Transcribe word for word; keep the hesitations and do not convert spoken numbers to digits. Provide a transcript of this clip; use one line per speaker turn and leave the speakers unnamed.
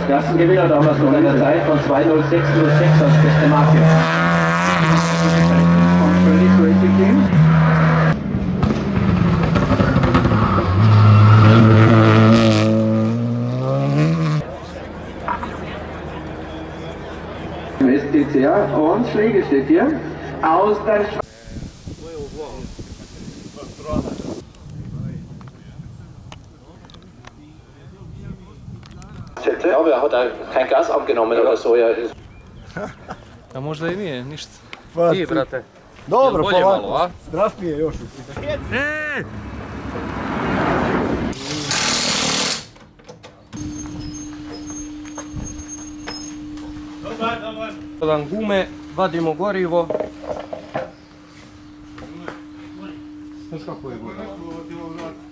Klassengewinner damals noch in der Zeit von zwei null sechs null sechs als beste Marke. Und Felix Racing Team. S T C A und Schläge steht hier. Aus der Schweiz. Ja, aber er hat auch kein Gas abgenommen oder so. Ja.
A možda i nije, ništa.
Pa,
Ti, brate.
Dobro,
bolje
polako.
malo, a?
Zdrav mi je još.
Dodan gume, vadimo gorivo. Znaš kako je gorivo?